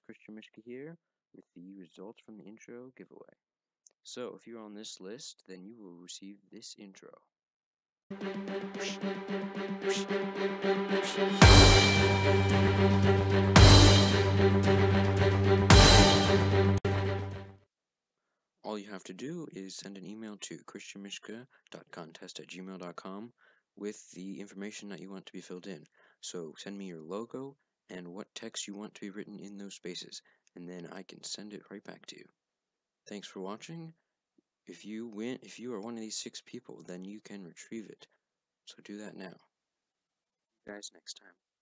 Kristian Mischke here with the results from the intro giveaway. So, if you're on this list, then you will receive this intro. All you have to do is send an email to kristianmischke.contest@gmail.com with the information that you want to be filled in. So send me your logo and what text you want to be written in those spaces, and then I can send it right back to you. Thanks for watching. If you are one of these 6 people, then you can retrieve it. So do that now. See you guys next time.